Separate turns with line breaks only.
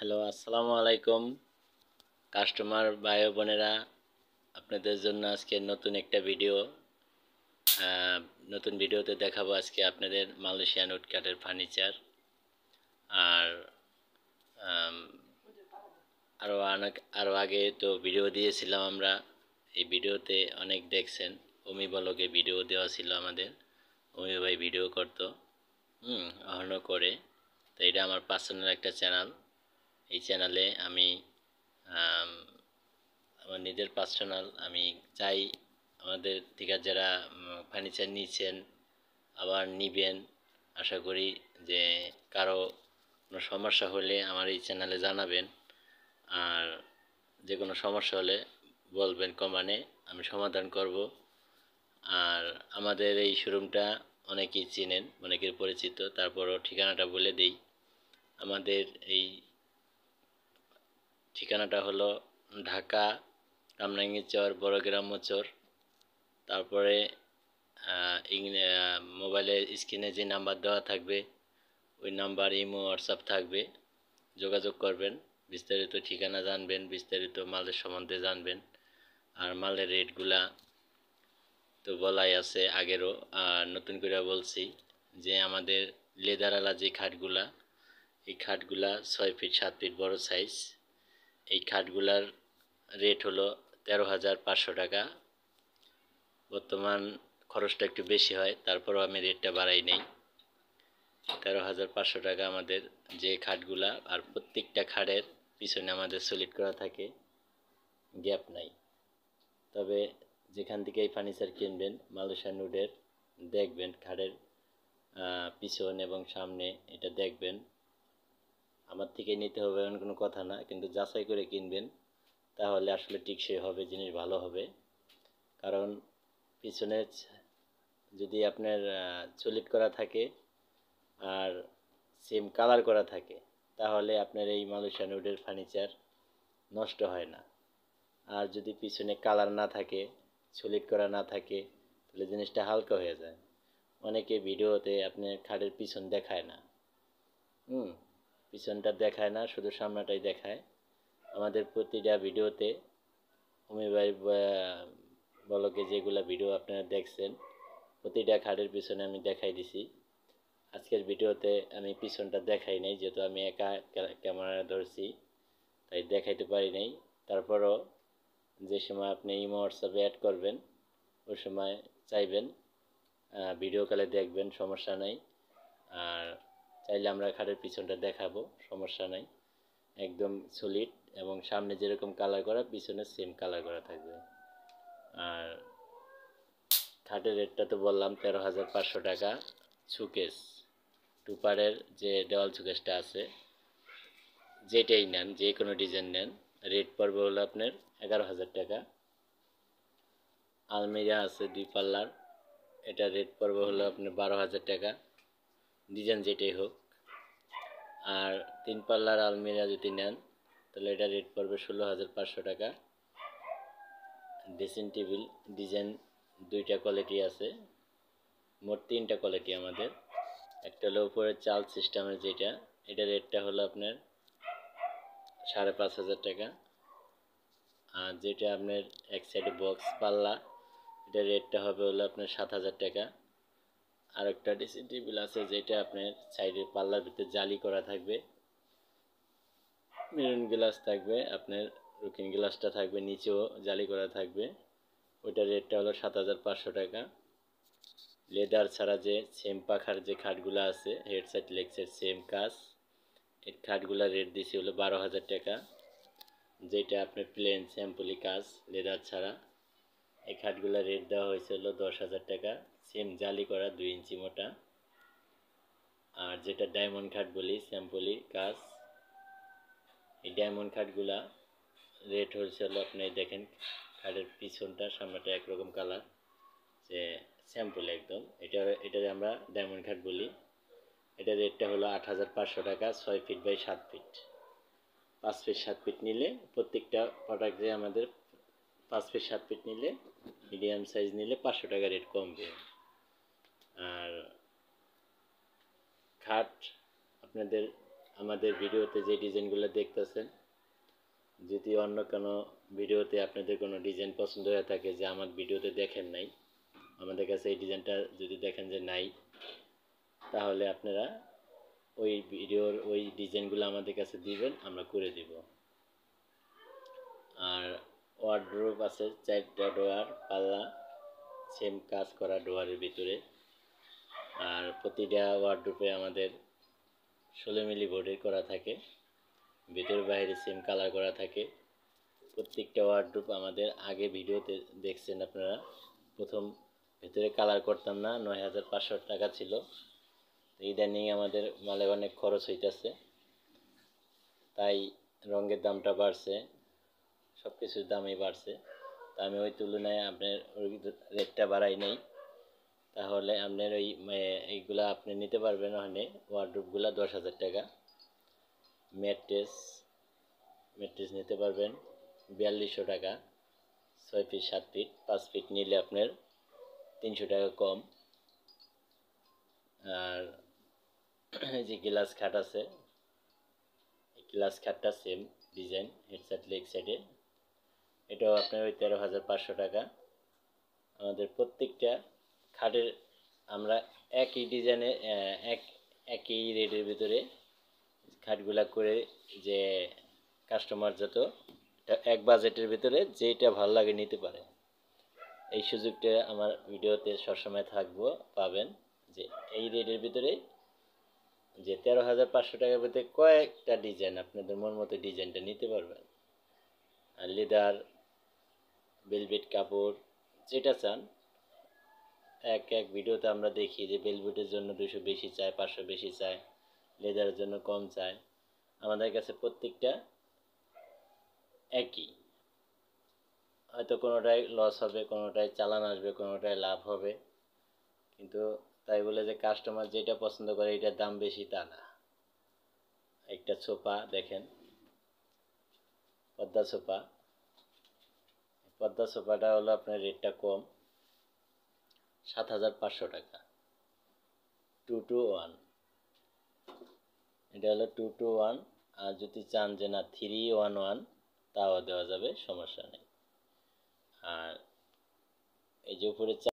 Hello, আসসালামু আলাইকুম customer ভাই ও বোনেরা। আপনাদের জন্য আজকে নতুন একটা ভিডিও। নতুন ভিডিওতে দেখাবো আজকে আপনাদের মালয়েশিয়ান উড কাঠের ফার্নিচার। আর আম, আরও আগে তো ভিডিও দিয়েছিলাম আমরা। এই ভিডিওতে অনেক দেখছেন। অমি ব্লগে ভিডিও দেওয়া ছিল আমাদের। অমি ভাই ভিডিও করতো, অহনো করে। তো এটা আমার পার্সোনাল একটা চ্যানেল। এই চ্যানেলে আমি আম, আমার নিজের পার্সোনাল আমি চাই আমাদের থেকে যারা ফার্নিচার নিচ্ছেন আবার নিবেন, আশা করি যে কারো কোনো সমস্যা হলে আমার এই চ্যানেলে জানাবেন। আর যে কোনো সমস্যা হলে বলবেন কমেন্টে, আমি সমাধান করব। আর আমাদের এই শোরুমটা অনেকেই চেনেন, অনেকের পরিচিত, তারপরও ঠিকানাটা বলে দিই। আমাদের এই ঠিকানাটা হলো ঢাকা কামরাঙ্গীরচর বড়গ্রাম মোচর। তারপরে মোবাইলের স্ক্রিনে যে নাম্বার দেওয়া থাকবে ওই নাম্বার ইমো হোয়াটসঅ্যাপ থাকবে, যোগাযোগ করবেন। বিস্তারিত ঠিকানা জানবেন, বিস্তারিত মালের সম্বন্ধে জানবেন। আর মালের রেটগুলা তো বলাই আছে আগেরও, আর নতুন করে বলছি যে আমাদের লেদারওয়ালা যে খাটগুলা, এই খাটগুলা 6 ফিট 7 ফিট বড় সাইজ। এই খাটগুলার রেট হলো 13,500 টাকা। বর্তমান খরচটা একটু বেশি হয়, তারপরও আমি রেটটা বাড়াই নেই। 13,500 টাকা আমাদের যে খাটগুলা। আর প্রত্যেকটা খাটের পিছনে আমাদের সলিড করা থাকে, গ্যাপ নাই। তবে যেখান থেকে এই ফার্নিচার কিনবেন মালয়েশিয়ান উডের, দেখবেন খাটের পিছন এবং সামনে এটা দেখবেন। আমার থেকে নিতে হবে এমন কোনো কথা না, কিন্তু যাচাই করে কিনবেন, তাহলে আসলে টেকসই হবে, জিনিস ভালো হবে। কারণ পিছনে যদি আপনার সলিড করা থাকে আর সেম কালার করা থাকে, তাহলে আপনার এই মালয়েশিয়ান উডের ফার্নিচার নষ্ট হয় না। আর যদি পিছনে কালার না থাকে, সলিড করা না থাকে, তাহলে জিনিসটা হালকা হয়ে যায়। অনেকে ভিডিওতে আপনার খাটের পিছন দেখায় না, পিছনটা দেখায় না, শুধু সামনাটাই দেখায়। আমাদের প্রতিটা ভিডিওতে অমিবাই ব্লগে যেগুলা ভিডিও আপনারা দেখছেন, প্রতিটা খাটের পিছনে আমি দেখাই দিছি। আজকের ভিডিওতে আমি পিছনটা দেখাই নাই, যেহেতু আমি একা ক্যামেরা ধরছি, তাই দেখাইতে পারি নাই। তারপরও যে সময় আপনি ইমো হোয়াটসঅ্যাপে অ্যাড করবেন, ওই সময় চাইবেন ভিডিও কলে দেখবেন, সমস্যা নাই। আর চাইলে আমরা খাটের পিছনটা দেখাবো, সমস্যা নাই। একদম সলিড এবং সামনে যেরকম কালার করা, পিছনে সেম কালার করা থাকবে। আর খাটের রেটটা তো বললাম 13,500 টাকা। সুকেস টুপারের যে দেওয়াল সুকেসটা আছে, যেটাই নেন, যে কোনো ডিজাইন নেন, রেট পড়বে হলো আপনার 11,000 টাকা। আলমিরা আছে 2 পাল্লার, এটা রেট পড়বে হলো আপনার 12,000 টাকা, ডিজাইন যেটাই হোক। আর 3 পাল্লার আলমিরা যদি নেন, তাহলে এটা রেট পড়বে 16,500 টাকা। ড্রেসিং টেবিল ডিজাইন 2টা কোয়ালিটি আছে, মোট 3টা কোয়ালিটি আমাদের। একটা হলো উপরে চাল সিস্টেমের যেটা, এটা রেটটা হলো আপনার 5,500 টাকা। আর যেটা আপনার এক সাইডে বক্স পাল্লা, এটা রেটটা হবে হলো আপনার 7,000 টাকা। আর একটা ড্রেসিং টেবিল আছে যেটা আপনার সাইডের পাল্লার ভিতরে জালি করা থাকবে, মেরুন গ্লাস থাকবে, আপনার রুকিং গ্লাসটা থাকবে, নিচেও জালি করা থাকবে। ওইটার রেটটা হলো 7,500 টাকা। লেদার ছাড়া যে সেম পাখার যে খাটগুলো আছে, head side leg side same কাজ, এই খাটগুলোর রেট দিয়েছি হলো 12,000 টাকা। যেটা আপনার প্লেন স্যাম্পলি কাজ লেদার ছাড়া, এই খাটগুলোর রেট দেওয়া হয়েছে হলো 10,000 টাকা, সেম জালি করা 2 ইঞ্চি মোটা। আর যেটা ডায়মন্ড খাট বলি, স্যাম্পলি কাজ, এই ডায়মন্ড খাটগুলা রেট হয়েছে হলো আপনি দেখেন, খাটের পিছনটা সামনেটা একরকম কালার, যে স্যাম্পল একদম, এটারে আমরা ডায়মন্ড খাট বলি। এটা রেটটা হলো 8,500 টাকা, 6 feet by 7 feet. 5 feet 7 feet নিলে প্রত্যেকটা প্রোডাক্টে আমাদের 5 ফিট 7 ফিট নিলে, মিডিয়াম সাইজ নিলে 500 টাকা রেট কমবে। আর খাট আপনাদের আমাদের ভিডিওতে যে ডিজাইনগুলো দেখতেছেন, যদি অন্য কোনো ভিডিওতে আপনাদের কোনো ডিজাইন পছন্দ হয়ে থাকে যে আমার ভিডিওতে দেখেন নাই, আমাদের কাছে এই ডিজাইনটা যদি দেখেন যে নাই, তাহলে আপনারা ওই ভিডিওর ওই ডিজাইনগুলো আমাদের কাছে দিবেন, আমরা করে দিব। আর ওয়ার্ড্রোব আছে 4টা ডোয়ার পাল্লা, সেম কাজ করা ডোয়ারের ভিতরে। আর প্রতিটা ওয়ার্ড্রোবে আমাদের 16 মিলি বোর্ডের করা থাকে, ভিতর বাইরে সেম কালার করা থাকে। প্রত্যেকটা ওয়ার্ড্রোব আমাদের আগে ভিডিওতে দেখছেন আপনারা, প্রথম ভিতরে কালার করতাম না, 9,500 টাকা ছিল। ইদানিং আমাদের মালে অনেক খরচ হইতেছে, তাই রঙের দামটা বাড়ছে, সব কিছুর দামই বাড়ছে। তা আমি ওই তুলনায় আপনার ওই রেটটা বাড়াই নাই। তাহলে আপনার ওই এইগুলা আপনি নিতে পারবেন ওখানে ওয়ার্ড্রোবগুলা 10,000 টাকা। ম্যাট্রেস নিতে পারবেন 4200 টাকা, 6 ফিট 7 ফিট 5 ফিট নিলে আপনার 300 টাকা কম। আর এই যে গ্লাস খাট আছে, এই গ্লাস খাটটা same design, head side leg সাইডে, এটাও আপনার ওই 13,500 টাকা। আমাদের প্রত্যেকটা খাটের আমরা একই ডিজাইনে একই রেটের ভিতরে খাটগুলা করে, যে কাস্টমার যত এক বাজেটের ভিতরে যেটা ভালো লাগে নিতে পারে। এই সুযোগটা আমার ভিডিওতে সবসময় থাকবো, পাবেন যে এই রেটের ভিতরে যে 13,500 টাকার ভিতরে কয়েকটা ডিজাইন আপনাদের মন মতো ডিজাইনটা নিতে পারবেন। আর লেদার, ভেলভেট কাপড় যেটা চান, এক এক ভিডিওতে আমরা দেখি যে ভেলভেটের জন্য 200 বেশি চায়, 500 বেশি চায়, লেদারের জন্য কম চায়। আমাদের কাছে প্রত্যেকটা একই, হয়তো কোনোটায় লস হবে, কোনোটায় চালান আসবে, কোনোটায় লাভ হবে, কিন্তু তাই বলে যে কাস্টমার যেটা পছন্দ করে এটার দাম বেশি তা না। একটা সোফা দেখেন, পদ্মা সোফা, পদ্মা সোফাটা হলো আপনার রেটটা কম, 7,500 টাকা, 2 to 1। এটা হলো 2 to 1। আর যদি চান যে না 3-1-1 তাও দেওয়া যাবে, সমস্যা নেই। আর এই যে উপরে